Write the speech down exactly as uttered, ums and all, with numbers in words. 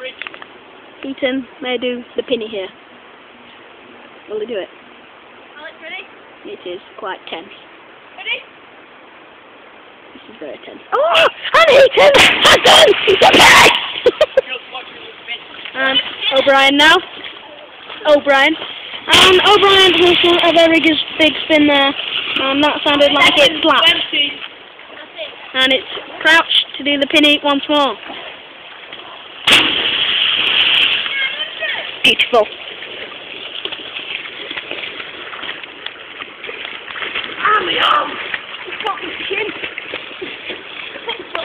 Ethan may do the pinny here. Will he do it? Alex, ready? It is quite tense. Ready? This is very tense. Oh! And Ethan has done the pinny! And O'Brien now. O'Brien. And O'Brien has done a very good big spin there. And that sounded like it slapped. And it's crouched to do the pinny once more. Beautiful. And the arm! He's got his chin.